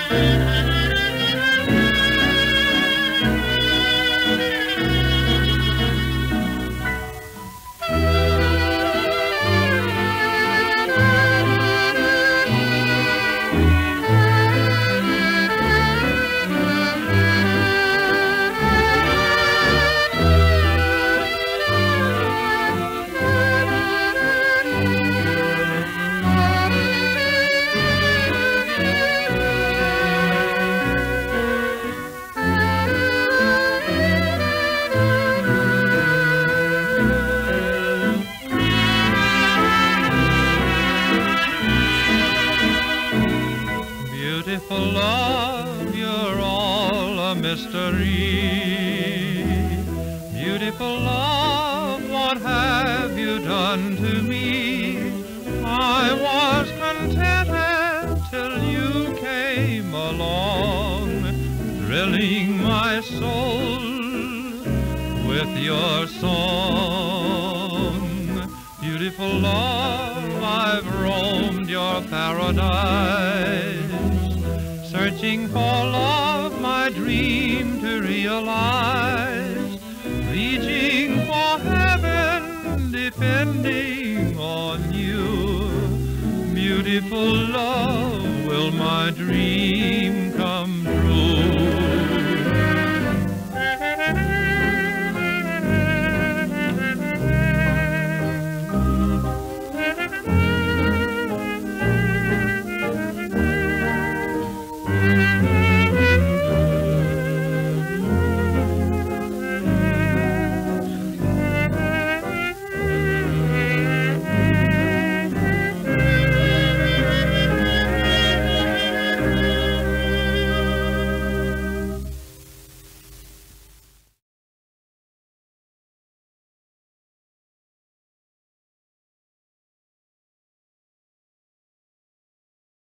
Beautiful love, what have you done to me? I was contented till you came along, thrilling my soul with your song. Beautiful love, I've roamed your paradise, searching for love, my dream to realize, reaching for heaven, depending on you. Beautiful love, will my dream come true?